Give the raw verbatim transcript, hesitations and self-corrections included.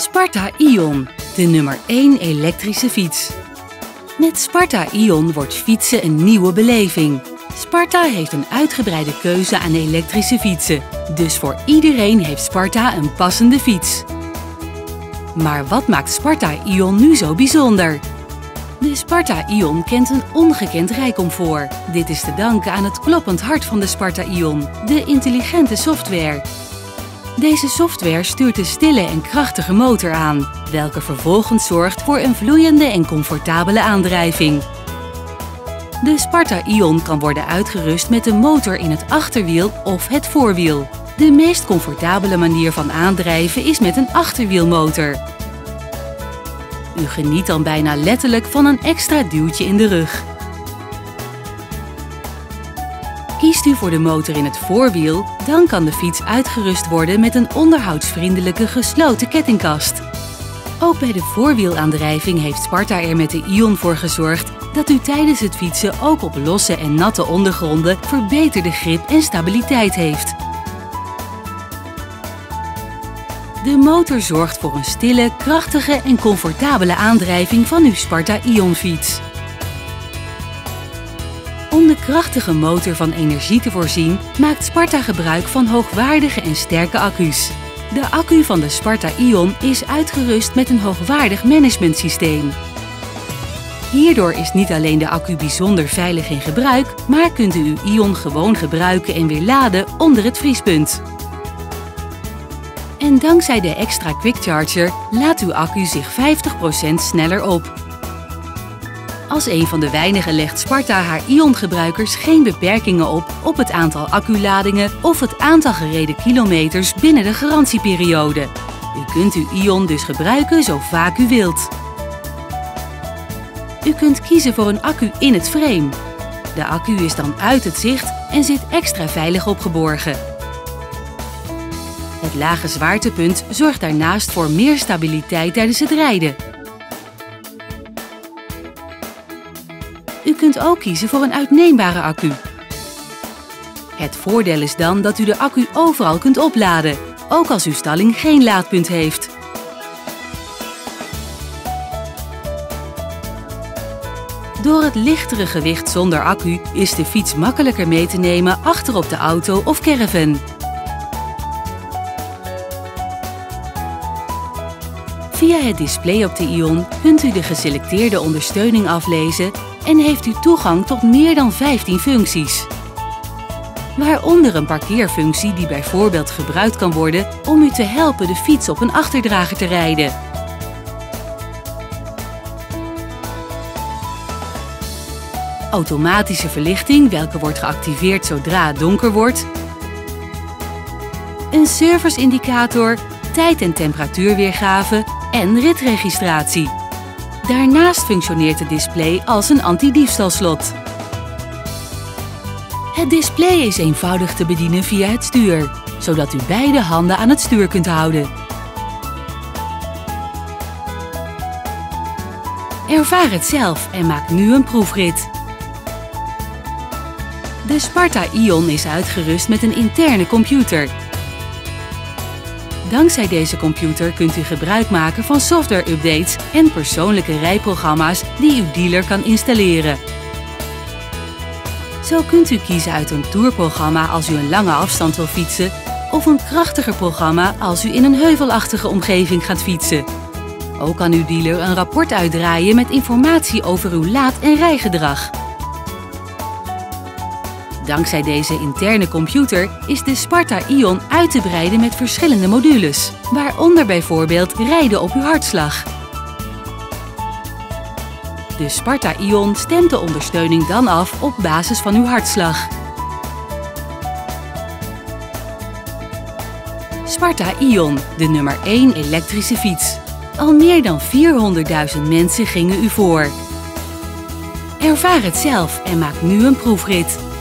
Sparta Ion, de nummer één elektrische fiets. Met Sparta Ion wordt fietsen een nieuwe beleving. Sparta heeft een uitgebreide keuze aan elektrische fietsen. Dus voor iedereen heeft Sparta een passende fiets. Maar wat maakt Sparta Ion nu zo bijzonder? De Sparta Ion kent een ongekend rijcomfort. Dit is te danken aan het kloppend hart van de Sparta Ion, de intelligente software. Deze software stuurt de stille en krachtige motor aan, welke vervolgens zorgt voor een vloeiende en comfortabele aandrijving. De Sparta Ion kan worden uitgerust met een motor in het achterwiel of het voorwiel. De meest comfortabele manier van aandrijven is met een achterwielmotor. U geniet dan bijna letterlijk van een extra duwtje in de rug. Kiest u voor de motor in het voorwiel, dan kan de fiets uitgerust worden met een onderhoudsvriendelijke gesloten kettingkast. Ook bij de voorwielaandrijving heeft Sparta er met de Ion voor gezorgd dat u tijdens het fietsen ook op losse en natte ondergronden verbeterde grip en stabiliteit heeft. De motor zorgt voor een stille, krachtige en comfortabele aandrijving van uw Sparta Ion-fiets. Om de krachtige motor van energie te voorzien, maakt Sparta gebruik van hoogwaardige en sterke accu's. De accu van de Sparta Ion is uitgerust met een hoogwaardig managementsysteem. Hierdoor is niet alleen de accu bijzonder veilig in gebruik, maar kunt u uw Ion gewoon gebruiken en weer laden onder het vriespunt. En dankzij de extra Quick Charger laat uw accu zich vijftig procent sneller op. Als een van de weinigen legt Sparta haar Ion-gebruikers geen beperkingen op op het aantal acculadingen of het aantal gereden kilometers binnen de garantieperiode. U kunt uw Ion dus gebruiken zo vaak u wilt. U kunt kiezen voor een accu in het frame. De accu is dan uit het zicht en zit extra veilig opgeborgen. Het lage zwaartepunt zorgt daarnaast voor meer stabiliteit tijdens het rijden. U kunt ook kiezen voor een uitneembare accu. Het voordeel is dan dat u de accu overal kunt opladen, ook als uw stalling geen laadpunt heeft. Door het lichtere gewicht zonder accu is de fiets makkelijker mee te nemen achterop de auto of caravan. Via het display op de Ion kunt u de geselecteerde ondersteuning aflezen en heeft u toegang tot meer dan vijftien functies. Waaronder een parkeerfunctie die bijvoorbeeld gebruikt kan worden om u te helpen de fiets op een achterdrager te rijden. Automatische verlichting, welke wordt geactiveerd zodra het donker wordt. Een serviceindicator, tijd- en temperatuurweergave en ritregistratie. Daarnaast functioneert het display als een anti-diefstalslot. Het display is eenvoudig te bedienen via het stuur, zodat u beide handen aan het stuur kunt houden. Ervaar het zelf en maak nu een proefrit. De Sparta Ion is uitgerust met een interne computer. Dankzij deze computer kunt u gebruik maken van software-updates en persoonlijke rijprogramma's die uw dealer kan installeren. Zo kunt u kiezen uit een tourprogramma als u een lange afstand wil fietsen of een krachtiger programma als u in een heuvelachtige omgeving gaat fietsen. Ook kan uw dealer een rapport uitdraaien met informatie over uw laad- en rijgedrag. Dankzij deze interne computer is de Sparta Ion uit te breiden met verschillende modules, waaronder bijvoorbeeld rijden op uw hartslag. De Sparta Ion stemt de ondersteuning dan af op basis van uw hartslag. Sparta Ion, de nummer één elektrische fiets. Al meer dan vierhonderdduizend mensen gingen u voor. Ervaar het zelf en maak nu een proefrit.